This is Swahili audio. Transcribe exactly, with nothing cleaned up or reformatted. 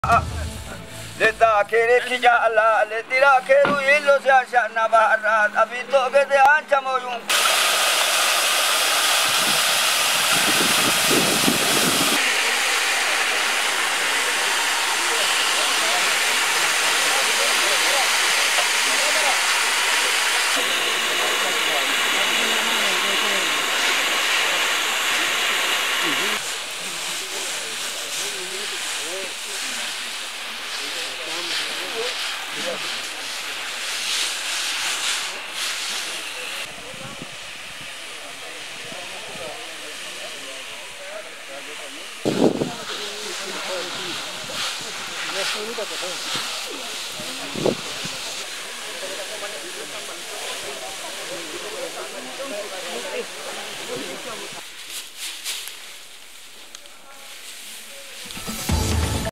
Leta kere kija Allah le tira keru illo se shana barat abito ke de ancha moyun Yes,